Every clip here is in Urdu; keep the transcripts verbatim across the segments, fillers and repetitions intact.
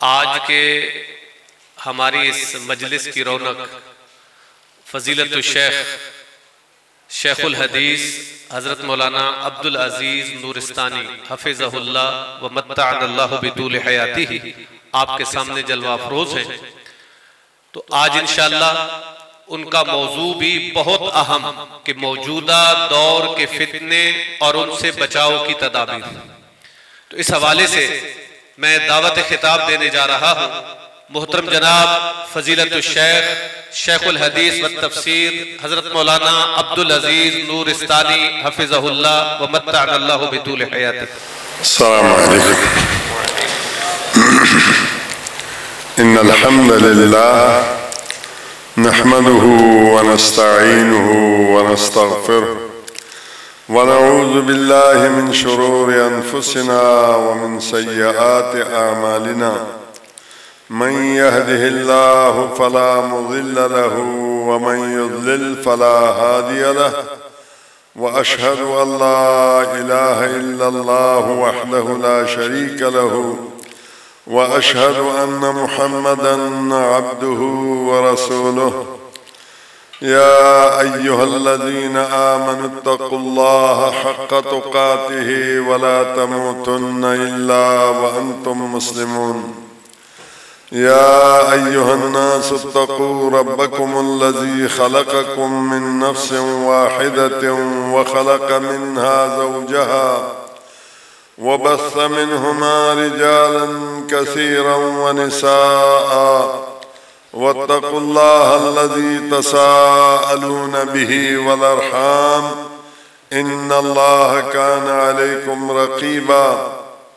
آج کے ہماری اس مجلس کی رونق فضیلت الشیخ شیخ الحدیث حضرت مولانا عبدالعزیز نورستانی حفظہ اللہ و متعنا اللہ بطول حیاتہ آپ کے سامنے جلوہ افروز ہیں. تو آج انشاءاللہ ان کا موضوع بھی بہت اہم کہ موجودہ دور کے فتنے اور ان سے بچاؤ کی تدابیر. تو اس حوالے سے میں دعوت خطاب دینے جا رہا ہوں محترم جناب فضیلت الشیخ شیخ الحدیث والتفسیر حضرت مولانا عبدالعزیز نورستانی حفظہ اللہ و متعنا اللہ بطول حیاتہ. السلام علیکم. ان الحمد للہ نحمده ونستعینه ونستغفره ونعوذ بالله من شرور انفسنا ومن سیئات اعمالنا من يهده الله فلا مضل له ومن يضلل فلا هادي له واشهد ان لا اله الا الله وحده لا شريك له واشهد ان محمدا عبده ورسوله. يا ايها الذين امنوا اتقوا الله حق تقاته ولا تموتن الا وانتم مسلمون. يا أيها الناس اتقوا ربكم الذي خلقكم من نفس واحدة وخلق منها زوجها وبث منهما رجالا كثيرا ونساء واتقوا الله الذي تساءلون به والأرحام إن الله كان عليكم رقيبا.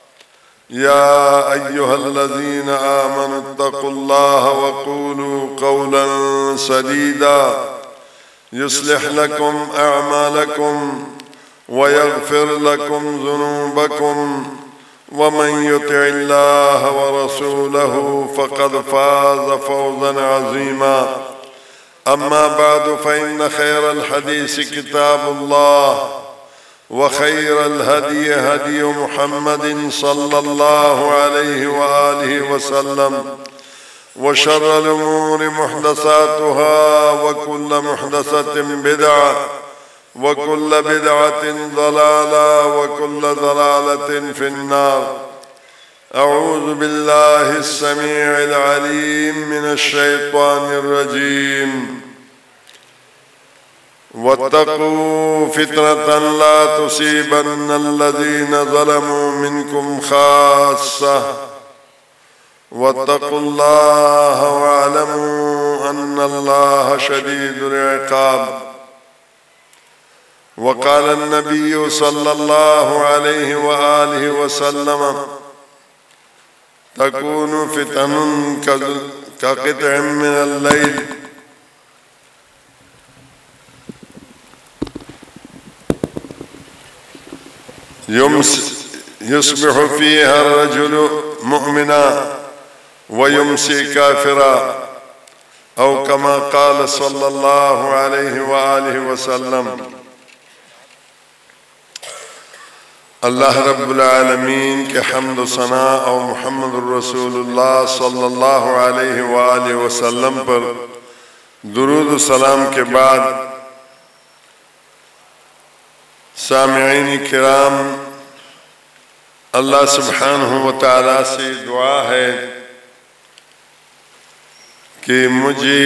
يا أيها الذين آمنوا اتقوا الله وقولوا قولا سديدا يصلح لكم أعمالكم ويغفر لكم ذنوبكم ومن يطع الله ورسوله فقد فاز فوزا عظيما. أما بعد فإن خير الحديث كتاب الله وخير الهدي هدي محمد صلى الله عليه وآله وسلم وشر الأمور محدثاتها وكل محدثة بدعة وكل بدعة ضلالة وكل ضلالة في النار. أعوذ بالله السميع العليم من الشيطان الرجيم. واتقوا فتنة لا تصيبن الذين ظلموا منكم خاصة واتقوا الله واعلموا أن الله شديد العقاب. وقال النبي صلى الله عليه وآله وسلم تكون فتن كقطع من الليل يصبح فيها الرجل مؤمنا ويمسي كافرا أو كما قال صلى الله عليه وآله وسلم. اللہ رب العالمین کے حمد و ثنا اور محمد الرسول اللہ صلی اللہ علیہ وآلہ وسلم پر درود و سلام کے بعد سامعین کرام، اللہ سبحانہ و تعالیٰ سے دعا ہے کہ مجھے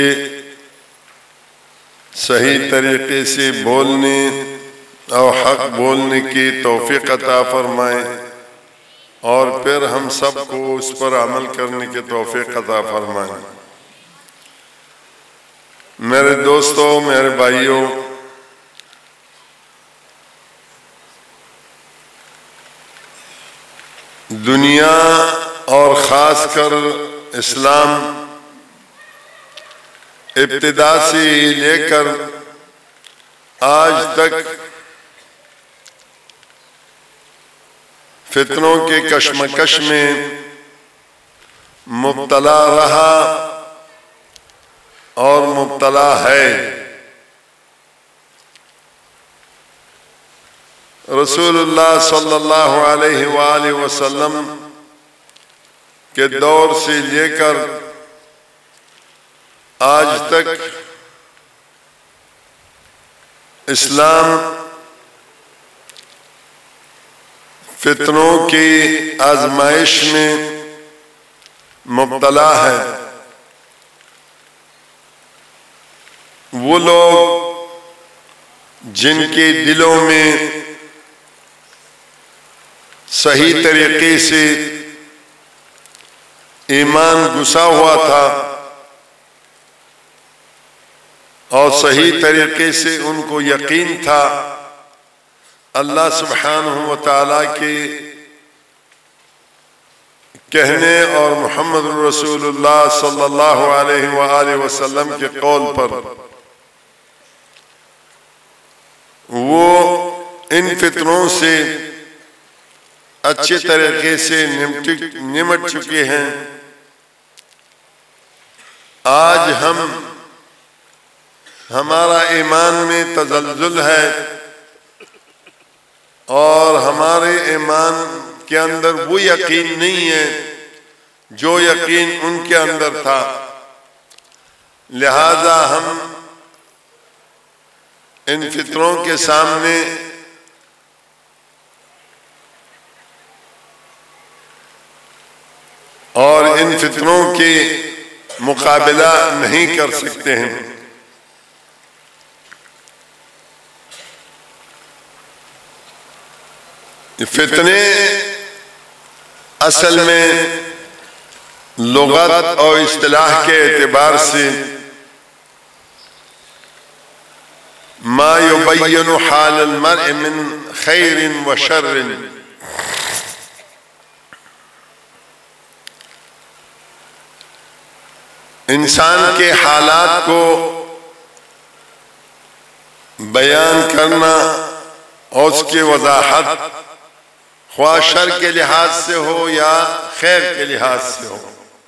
صحیح طریقے سے بولنے اور حق بولنے کی توفیق عطا فرمائے اور پھر ہم سب کو اس پر عمل کرنے کی توفیق عطا فرمائے. میرے دوستوں، میرے بھائیوں، دنیا اور خاص کر اسلام ابتدا سے لے کر آج تک فتنوں کے کشمکش میں مبتلا رہا اور مبتلا ہے. رسول اللہ صلی اللہ علیہ وآلہ وسلم کے دور سے لے کر آج تک اسلام فتنوں کی آزمائش میں مبتلا ہے۔ وہ لوگ جن کے دلوں میں صحیح طریقے سے ایمان گھسا ہوا تھا اور صحیح طریقے سے ان کو یقین تھا اللہ سبحانہ و تعالیٰ کے کہنے اور محمد رسول اللہ صلی اللہ علیہ وآلہ وسلم کے قول پر، وہ ان فتنوں سے اچھے طریقے سے نمٹ چکے ہیں۔ آج ہم ہمارا ایمان میں تزلزل ہے اور ہمارے ایمان کے اندر وہ یقین نہیں ہے جو یقین ان کے اندر تھا، لہذا ہم ان فتنوں کے سامنے اور ان فتنوں کے مقابلہ نہیں کر سکتے ہیں۔ فتنے اصل میں لغت اور اصطلاح کے اعتبار سے ما یبین حال المرء من خیر و شر، انسان کے حالات کو بیان کرنا اور اس کی وضاحت خواہ شر کے لحاظ سے ہو یا خیر کے لحاظ سے ہو۔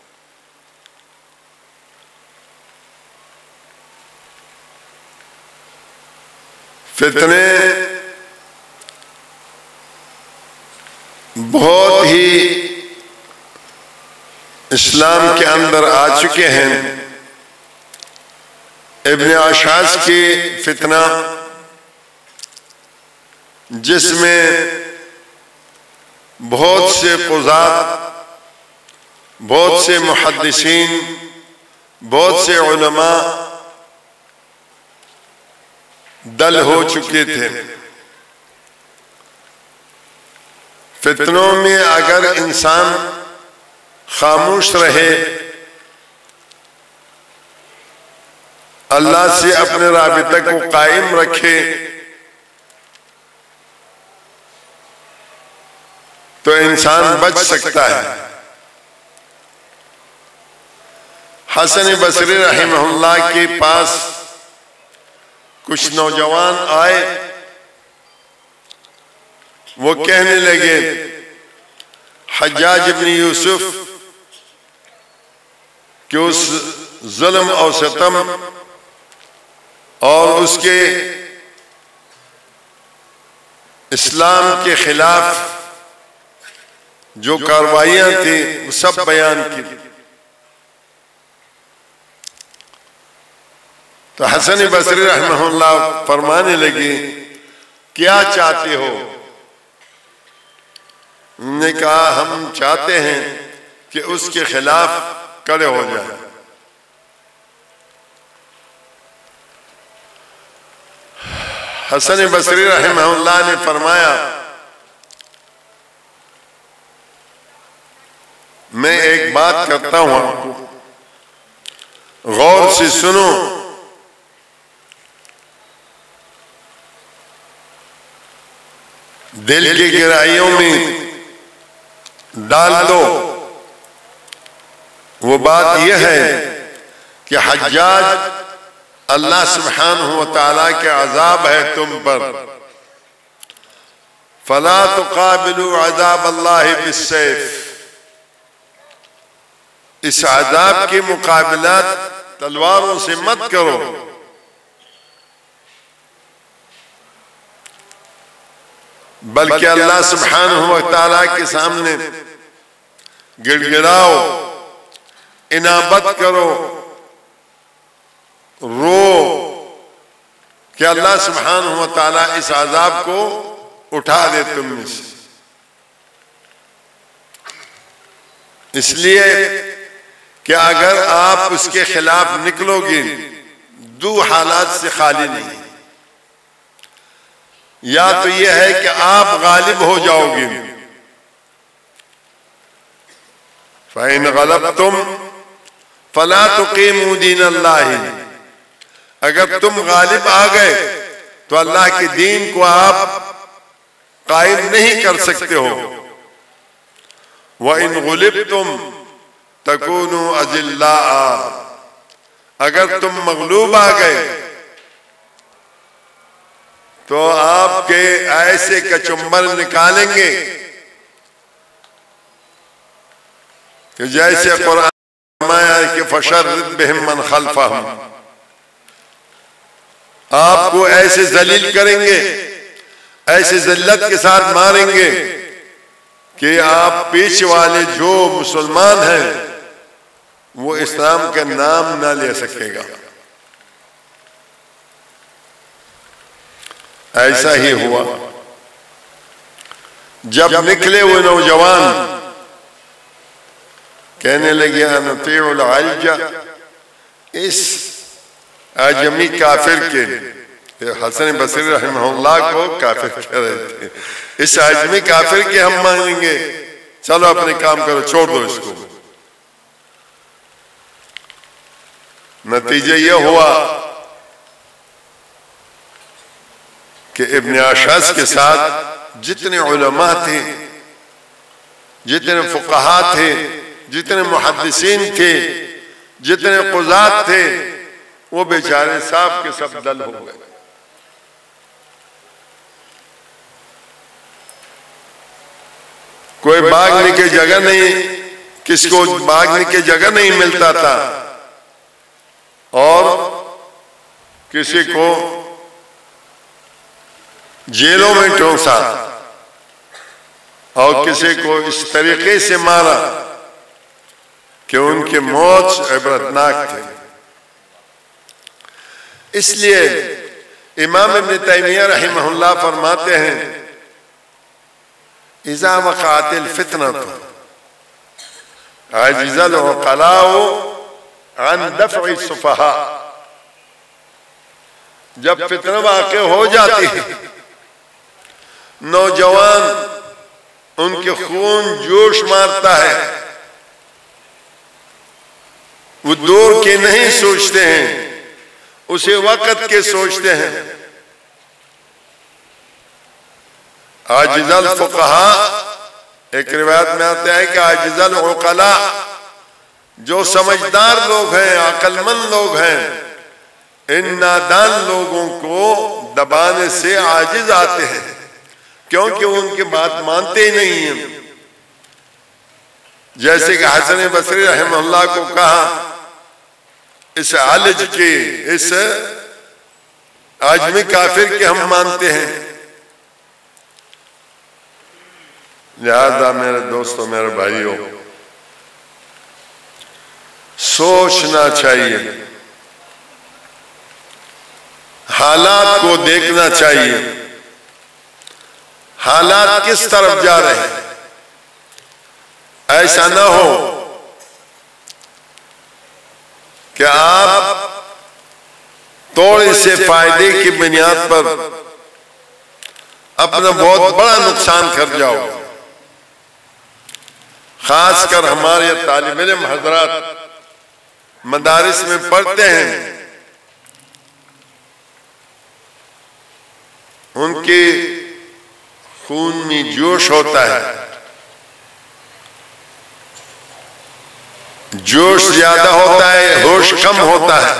فتنے بہت ہی اسلام کے اندر آ چکے ہیں۔ ابن اشعث کی فتنہ جس میں بہت سے قضات، بہت سے محدثین، بہت سے علماء دل ہو چکے تھے۔ فتنوں میں اگر انسان خاموش رہے، اللہ سے اپنے رابطے کو قائم رکھے، تو انسان بچ سکتا ہے۔ حسن بصری رحمہ اللہ کے پاس کچھ نوجوان آئے، وہ کہنے لگے حجاج ابن یوسف کہ اس ظلم اور ستم اور اس کے اسلام کے خلاف جو کاروائیاں تھیں وہ سب بیان کی۔ تو حسن بصری رحمہ اللہ فرمانے لگے کیا چاہتے ہو؟ انہوں نے کہا ہم چاہتے ہیں کہ اس کے خلاف کڑے ہو جائیں۔ حسن بصری رحمہ اللہ نے فرمایا میں ایک بات کرتا ہوں آپ کو، غور سے سنو۔ دل کی گہرائیوں میں ڈال دو۔ وہ بات یہ ہے کہ حجاج اللہ سبحانہ و تعالیٰ کے عذاب ہے تم پر، فلا تقابلوا عذاب اللہ بالسیف، اس عذاب کے مقابلات تلواروں سے مت کرو، بلکہ اللہ سبحانہ و تعالیٰ کے سامنے گڑ گڑاؤ، انابت کرو، رو کہ اللہ سبحانہ و تعالیٰ اس عذاب کو اٹھا دے تم میں سے۔ اس لیے کہ اگر آپ اس کے خلاف نکلو گے دو حالات سے خالی نہیں، یا تو یہ ہے کہ آپ غالب ہو جاؤ گے، فَإِنْ غَلَبْتُمْ فَلَا تُقِيمُوا دِينَ اللَّهِ، اگر تم غالب آ گئے تو اللہ کے دین کو آپ قائم نہیں کر سکتے ہو۔ وَإِنْ غُلِبْتُمْ تَكُونُوا أَذِلَّاءَ، اگر تم مغلوب آ گئے تو آپ کے ایسے کچمبر نکالیں گے کہ جیسے قرآن فرمایا کہ فَشَرِّدْ بِهِمْ مَنْ خَلْفَهُمْ، آپ کو ایسے ذلیل کریں گے، ایسے ذلت کے ساتھ ماریں گے کہ آپ پیچھے والے جو مسلمان ہیں وہ اسلام کا نام نہ لے سکے گا۔ ایسا ہی ہوا جب نکلے وہ نوجوان کہنے لگے انطیع العلج، اس اعجمی کافر کے، حسن بصری رحمہ اللہ کو کافر کہہ رہے تھے، اس اعجمی کافر کے ہم مانیں گے، چلو اپنے کام کرو، چھوڑ دو اس کو۔ نتیجہ یہ ہوا کہ ابن اشعث کے ساتھ جتنے علماء تھے، جتنے فقہاء تھے، جتنے محدثین تھے، جتنے قضات تھے، وہ بیچارے صاحب کے سب دل ہو گئے۔ کوئی بھاگنے کی جگہ نہیں، کس کو بھاگنے کی جگہ نہیں ملتا تھا، اور کسی کو جیلوں میں ٹھونسا اور کسی کو اس طریقے سے مارا کہ ان کی موت عبرتناک تھے۔ اس لیے امام ابن تیمیہ رحمہ اللہ فرماتے ہیں اذا وقعت الفتنة عجز العقلاء عن دفع السفهاء، جب فتنہ واقع ہو جاتی ہے، نوجوان ان کے خون جوش مارتا ہے، وہ دور کے نہیں سوچتے ہیں، اسے وقت کے سوچتے ہیں۔ عاجز الفقہاء، ایک روایت میں آتا ہے کہ عاجز العقلاء، جو سمجھدار لوگ ہیں، عقل مند لوگ ہیں، ان نادان لوگوں کو دبانے سے عاجز آتے ہیں، کیونکہ وہ ان کی بات مانتے ہی نہیں ہیں۔ جیسے کہ حسن بصری رحمہ اللہ کو کہا اس علج کے، اس عجمی کافر کے ہم مانتے ہیں۔ لہذا میرے دوستو، میرے بھائیو، سوچنا چاہیے، حالات کو دیکھنا چاہیے، حالات کس طرف جا رہے ہیں۔ ایسا نہ ہو کہ آپ تھوڑے سے فائدے کی بنیاد پر اپنا بہت بڑا نقصان کر جاؤ۔ خاص کر ہمارے طالب علم حضرات مدارس میں پڑھتے ہیں، ان کے خون میں جوش ہوتا ہے، جوش زیادہ ہوتا ہے، ہوش کم ہوتا ہے،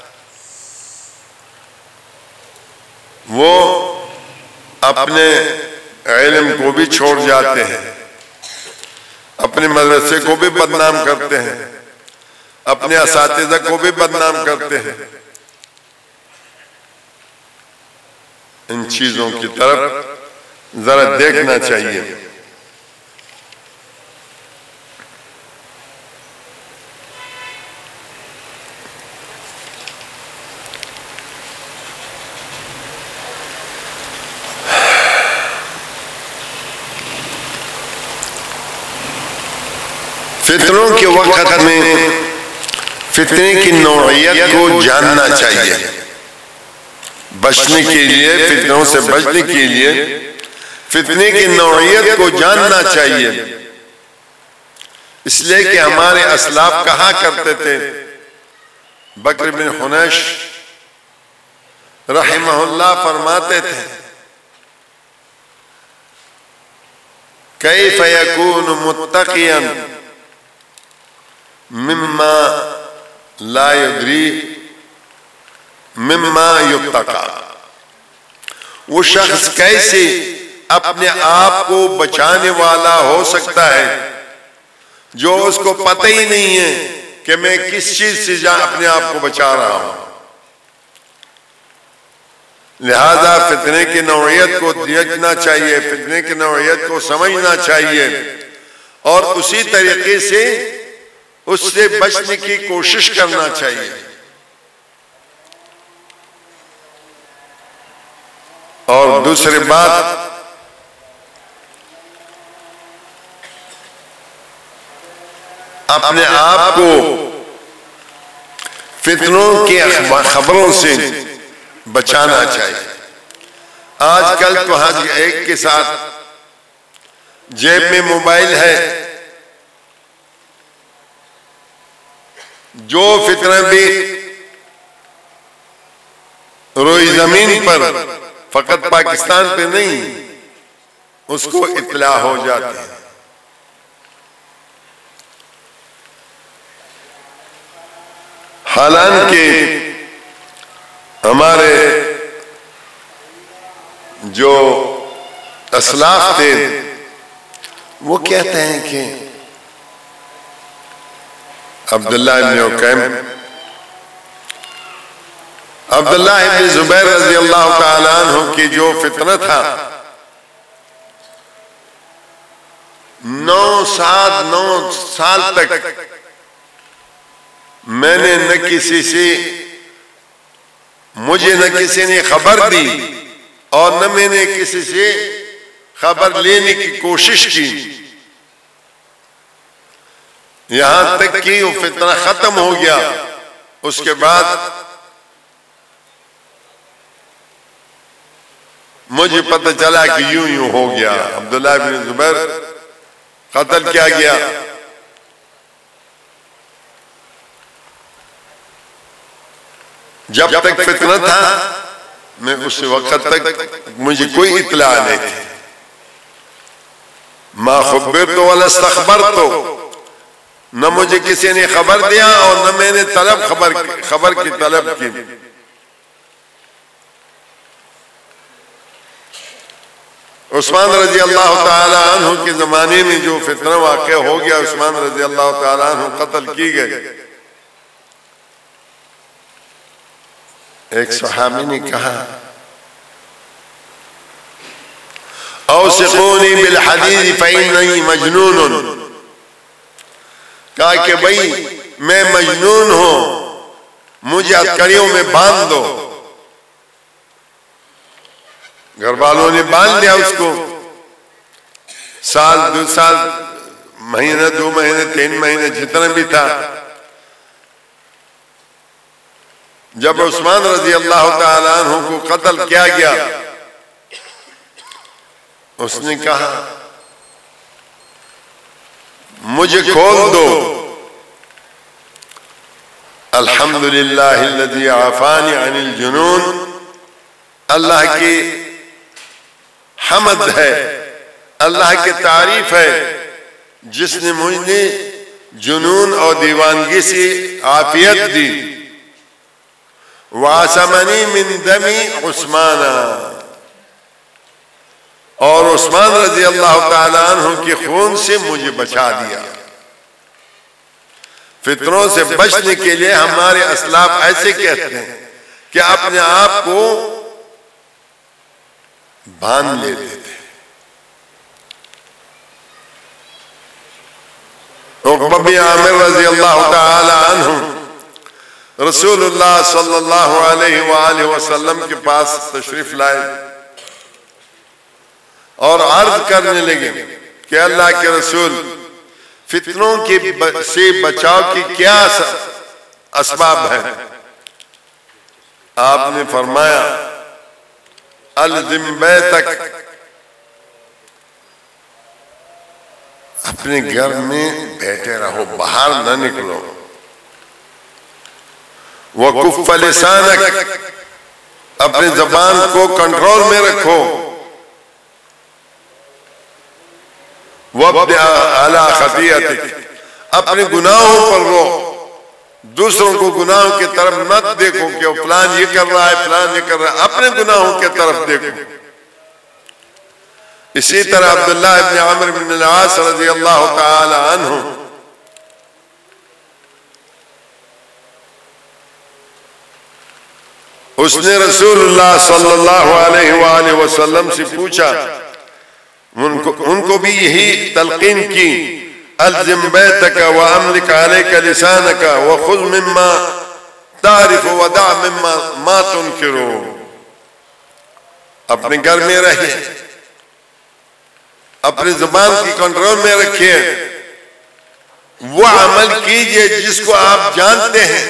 وہ اپنے علم کو بھی چھوڑ جاتے ہیں، اپنے مدرسے کو بھی بدنام کرتے ہیں، اپنے اساتذہ کو بھی بدنام کرتے ہیں۔ ان چیزوں کی طرف ذرا دیکھنا چاہیے۔ فتنوں کے وقت میں فتنے کی نوعیت کو جاننا چاہیے، بچنے کے لیے، فتنوں سے بچنے کے لیے فتنے کی نوعیت کو جاننا چاہیے۔ اس لیے کہ ہمارے اسلاف کہا کرتے تھے، بکر بن حنیش رحمہ اللہ فرماتے تھے، کیف یکون متقیا مما لا یدری مما یتقی، وہ شخص کیسے اپنے آپ کو بچانے والا ہو سکتا ہے جو اس کو پتہ ہی نہیں ہے کہ میں کس چیز سے اپنے آپ کو بچا رہا ہوں۔ لہذا فتنے کی نوعیت کو دیکھنا چاہیے، فتنے کی نوعیت کو سمجھنا چاہیے، اور اسی طریقے سے اس سے بچنے کی کوشش کرنا چاہیے۔ اور دوسری بات، اپنے آپ کو فتنوں کی خبروں سے بچانا چاہیے۔ آج کل تو ہر ایک کے ساتھ جیب میں موبائل ہے، جو فتنہ بھی روئی زمین پر، فقط پاکستان پہ نہیں، اس کو اطلاع ہو جاتی ہے۔ حالانکہ ہمارے جو اسلاف تھے وہ کہتے ہیں کہ عبداللہ ابن عکیم، عبداللہ ابن زبیر رضی اللہ تعالیٰ عنہ کی جو فتنہ تھا، نو سات نو سال تک میں نے نہ کسی سے، مجھے نہ کسی نے خبر دی اور نہ میں نے کسی سے خبر لینے کی کوشش کی، یہاں تک کہ وہ فتنہ ختم ہو گیا۔ اس کے بعد مجھے پتہ چلا کہ یوں یوں ہو گیا، عبداللہ بن زبیر قتل کیا گیا۔ جب تک فتنہ تھا میں اس وقت تک مجھے کوئی اطلاع نہیں تھی، ما خبرت ولا استخبرت، نہ مجھے کسی نے خبر دیا اور نہ میں نے طلب خبر خبر کی طلب کی۔ عثمان رضی اللہ تعالی عنہ کے زمانے میں جو فتنہ واقع ہو گیا، عثمان رضی اللہ تعالی عنہ قتل کی گئے۔ ایک صحابی نے کہا، اوثقونی بالحدیث فإننی مجنون، کہا کہ بھئی میں مجنون ہوں، مجھے ہتھکڑیوں میں باندھ دو۔ گھر والوں نے باندھ دیا اس کو، سال دو سال، مہینہ دو مہینے تین مہینے جتنا بھی تھا۔ جب عثمان رضی اللہ تعالیٰ عنہ کو قتل کیا گیا، اس نے کہا مجھے کھول دو، الحمدللہ الذی عافانی عن الجنون، اللہ کی حمد ہے، اللہ کی تعریف ہے جس نے مجھے جنون اور دیوانگی سے عافیت دی۔ وَعَصَمَنِي مِن دَمِ عثمان، اور عثمان رضی اللہ تعالیٰ عنہ کے خون سے مجھے بچا دیا۔ فتنوں سے بچنے کے لیے ہمارے اسلاف ایسے کہتے ہیں کہ اپنے آپ کو باندھ لیتے تھے۔ عقبہ بن عامر رضی اللہ تعالیٰ عنہ رسول اللہ صلی اللہ علیہ وآلہ وسلم کے پاس تشریف لائے اور عرض کرنے لگے کہ اللہ کے رسول، فتنوں کے سے بچاؤ کی کیا اسباب ہیں؟ آپ نے فرمایا الزم بیتک، اپنے گھر میں بیٹھے رہو، باہر نہ نکلو۔ وَكُفَّ لِسَانَكَ، اپنی زبان کو کنٹرول میں رکھو۔ وَابْدِعَ عَلَىٰ خَطِيئَتِكَ، اپنے گناہوں پر رو، دوسروں کو گناہوں کی طرف مت دیکھو کہ فلان یہ کر رہا ہے، فلان یہ کر رہا ہے، اپنے گناہوں کی طرف دیکھو۔ اسی طرح عبداللہ ابن عمر بن العاص رضی اللہ تعالی عنہ اس نے رسول اللہ صلی اللہ علیہ وآلہ وسلم سے پوچھا، ان کو, ان کو بھی یہی تلقین کی، الزم بیتک واملک علیک لسانک وخذ مما تعرف ودع مما ما تنکر، اپنے گھر میں رہیے، اپنی زبان کی کنٹرول میں رکھیے، وہ عمل کیجئے جس کو آپ جانتے ہیں،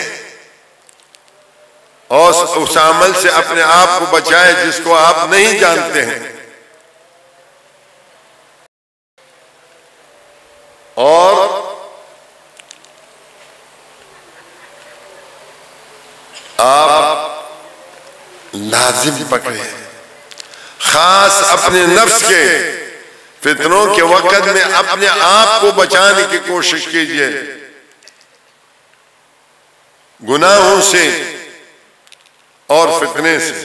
اور اس عمل سے اپنے آپ کو بچائے جس کو آپ نہیں جانتے ہیں۔ اور آپ لازم پکڑے، خاص اپنے نفس کے فتنوں کے وقت میں اپنے آپ کو بچانے کی کوشش کیجئے، گناہوں سے اور فتنے سے۔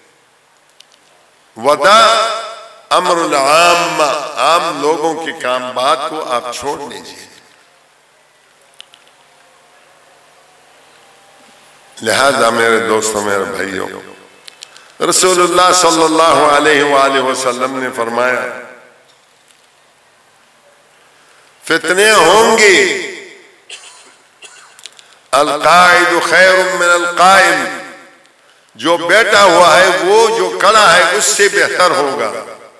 وَدَا امر العام، عام لوگوں کی کام بات کو آپ چھوڑ لیجئے۔ لہذا میرے دوستوں، میرے بھائیوں، رسول اللہ صلی اللہ علیہ وآلہ وسلم نے فرمایا فتنے ہوں گے، القاعد خیر من القائم، جو بیٹھا ہوا ہے وہ جو کھڑا ہے اس سے بہتر ہوگا،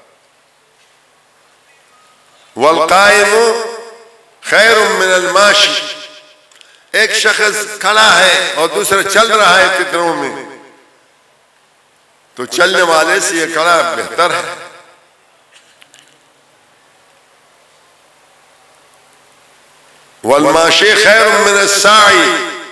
والقائم خیر من الماشی، ایک شخص کھڑا ہے اور دوسرا چل رہا ہے فتنوں میں، تو چلنے والے سے یہ کھڑا بہتر ہے۔ والماشی خیر من الساعی،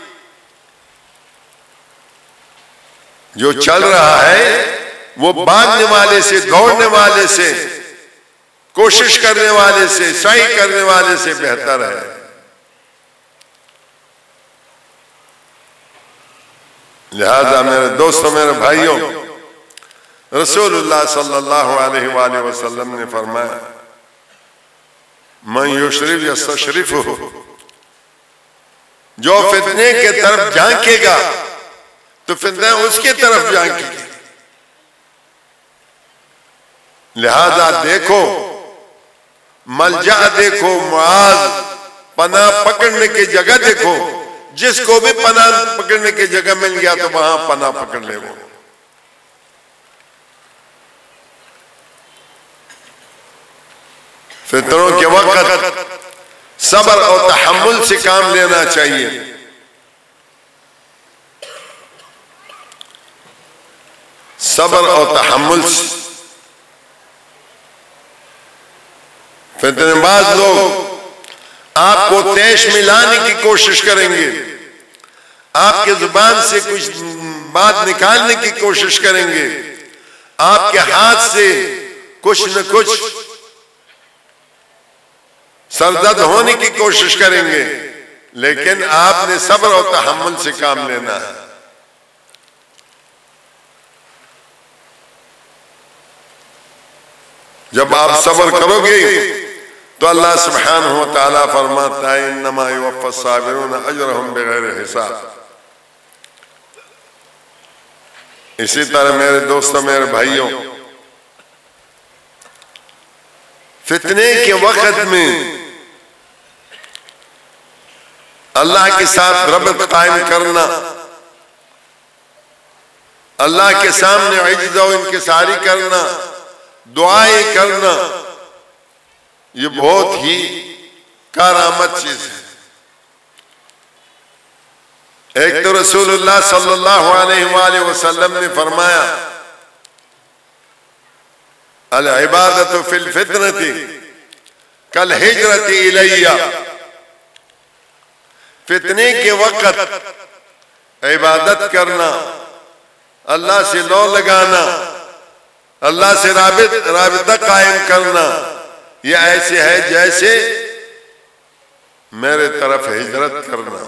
جو چل رہا ہے وہ بھاگنے والے سے، دوڑنے والے سے، کوشش کرنے والے سے، سعی کرنے والے سے بہتر ہے۔ لہذا میرے دوستوں، میرے بھائیوں، رسول اللہ صلی اللہ علیہ وآلہ وسلم نے فرمایا من یشرف یستشرف، جو فتنے کے طرف جھانکے گا تو فتنہ اس کے طرف جھانکے گا۔ لہذا دیکھو، ملجا دیکھو، معاذ پناہ پکڑنے کی جگہ دیکھو، جس کو بھی پناہ پکڑنے کی جگہ مل گیا تو وہاں پناہ پکڑ لے وہ۔ فتنوں کے وقت صبر اور تحمل سے کام لینا چاہیے۔ صبر اور تحمل سے فتنے باز لوگ آپ کو تیش میں لانے کی کوشش کریں گے، آپ کے زبان سے کچھ بات نکالنے کی کوشش کریں گے، آپ کے ہاتھ سے کچھ نہ کچھ سرزد ہونے کی کوشش کریں گے، لیکن آپ نے صبر اور تحمل سے کام لینا ہے۔ جب آپ صبر کرو گے تو اللہ سبحانہ وتعالیٰ فرماتا ہے انما یوفی الصابرون اجرہم بغیر حساب۔ اسی طرح میرے دوستوں، میرے بھائیوں، فتنے کے وقت میں اللہ کے ساتھ ربط قائم کرنا، اللہ کے سامنے عجز و انکساری کرنا، دعائیں کرنا، یہ بہت ہی کارآمد چیز ہے۔ ایک تو رسول اللہ صلی اللہ علیہ وآلہ وسلم نے فرمایا العبادت فی الفتنۃ کالہجرۃ الی، فتنے کے وقت عبادت کرنا، اللہ سے لو لگانا، اللہ سے رابطہ قائم کرنا، یہ ایسے ہے جیسے میرے طرف ہجرت کرنا۔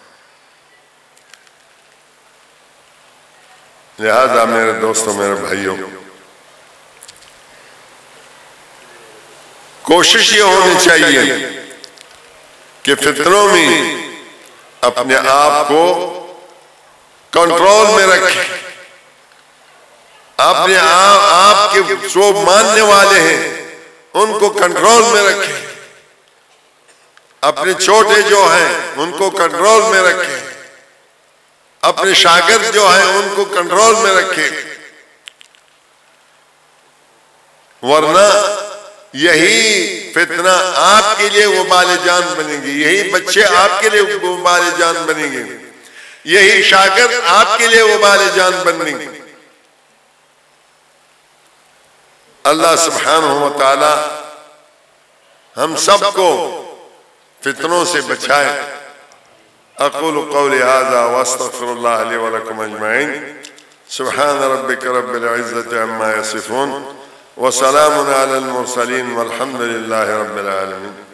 لہذا میرے دوستوں، میرے بھائیوں، کوشش یہ ہونی چاہیے کہ فتنوں میں اپنے آپ کو کنٹرول میں رکھیں، اپنے آپ کے جو ماننے والے ہیں ان کو کنٹرول میں رکھیں، اپنے چھوٹے جو ہیں ان کو کنٹرول میں رکھیں، اپنے شاگرد جو ہیں ان کو کنٹرول میں رکھیں، ورنہ یہی فتنہ آپ کے لیے وبال جان بنیں گی، یہی بچے آپ کے لیے وبال جان بنیں گے، یہی شاگرد آپ کے لیے وبال جان بنیں گے۔ اللہ سبحانہ و تعالی ہم سب کو فتنوں سے بچائے۔ اقول قولی ھذا واستغفر اللہ لی ولکم اجمعین۔ سبحان ربک رب العزۃ عما یصفون وسلام علی المرسلین والحمد للہ رب العالمین۔